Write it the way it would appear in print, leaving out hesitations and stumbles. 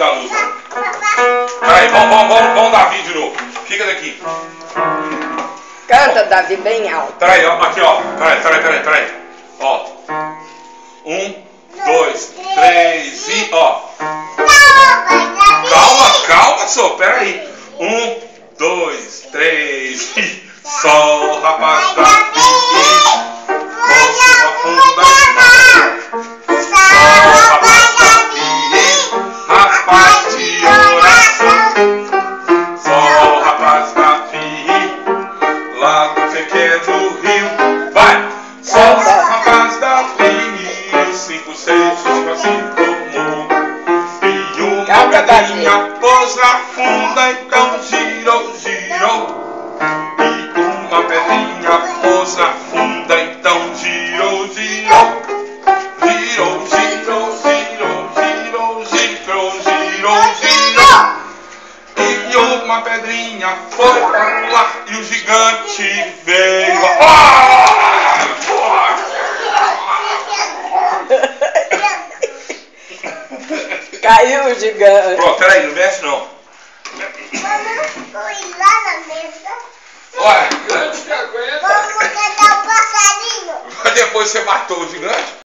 da luz. Peraí, vamos dar vídeo de novo. Fica daqui. Canta, Davi, bem alto. Peraí, ó, aqui, ó. Peraí. Ó. 1, 2, 3 e ó. Calma, senhor, peraí. 1, 2, 3 e sol, rapaz da vida, moço afunda e mar. Sol, rapaz da vida, rapaz de oração. Sol, rapaz da vida, lá do pequeno rio. Vai! Sol, rapaz da vida, 5, 6, 5 tomou. E uma pedrinha pôs na funda, então girou. E uma pedrinha pôs na funda, então girou. E uma pedrinha foi para o ar e o gigante veio. Caiu o gigante. Pronto, peraí, não mexe não. Vamos ir lá na mesa. Olha, Vamos cantar o passarinho. depois você matou o gigante?